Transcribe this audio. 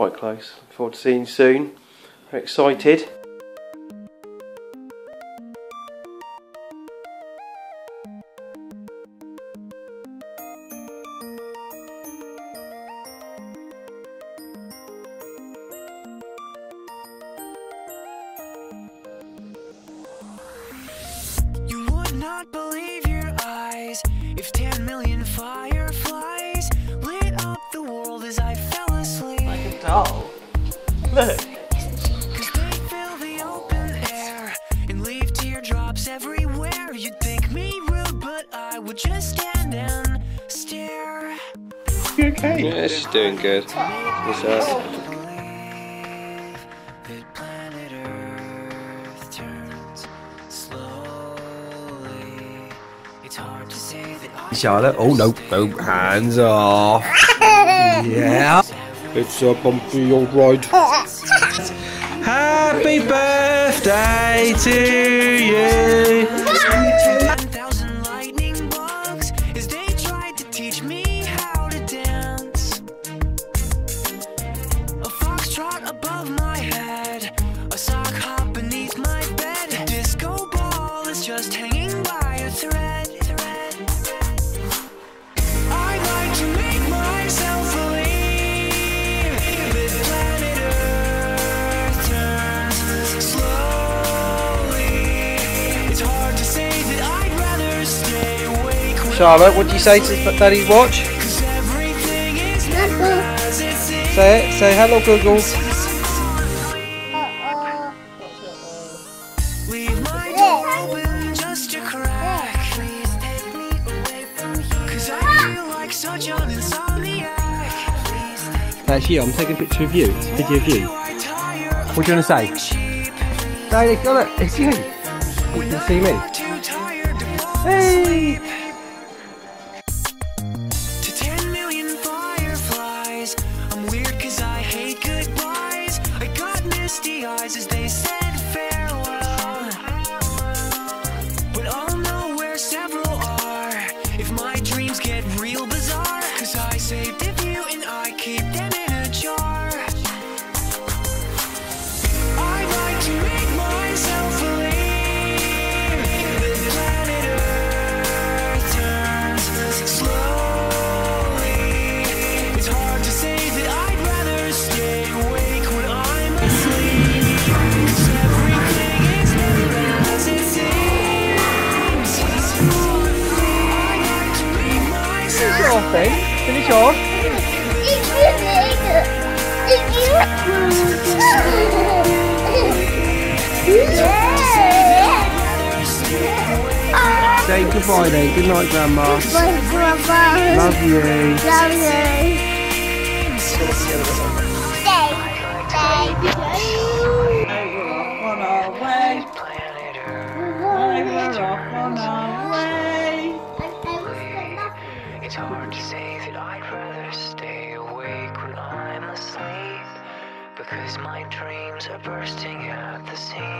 quite close. Look forward to seeing you soon. Very excited. You would not believe your eyes if 10 million fireflies lit up the world as I fell asleep. Like a doll. Look. 'Cause they fill the open air and leave teardrops everywhere. You'd think me rude, but I would just stand and stare. You okay? Yeah, she's doing good. What's up? Charlotte, oh no, no, hands off. Yeah. It's a bumpy old ride. Happy birthday to you. 10,000 lightning bugs as they tried to teach me how to dance. A foxtrot above my head, a sock hop beneath my bed. A disco ball is just hanging by a thread. I like to make myself believe that planet Earth turns slowly. It's hard to say that I'd rather stay awake when Charlotte, what do you say to Daddy's watch? 'cause everything is never as it seems. Say it. Say hello, Google. Leave my door open just a crack. Please take me away from you. 'Cause I feel like such an insomniac. Actually, I'm taking a picture of you. It's a video of you. What do you want to say? Cheap. Daddy, got it. It's you. You can see me. Too tired to fall Hey. asleep. To 10 million fireflies, I'm weird 'cause I hate goodbyes. I got misty eyes as they said farewell. But I'll know where several are if my dreams get real bizarre. 'Cause I saved a few and I keep them in a jar. I like to make myself believe that planet Earth turns slowly. It's hard to say that I'd rather stay awake when I'm asleep. 'Cause everything is never as it seems. I like to make myself Finish off. Say goodbye then. Good night, Grandma. Love you. It's hard to say that I'd rather stay awake when I'm asleep, because my dreams are bursting at the seams.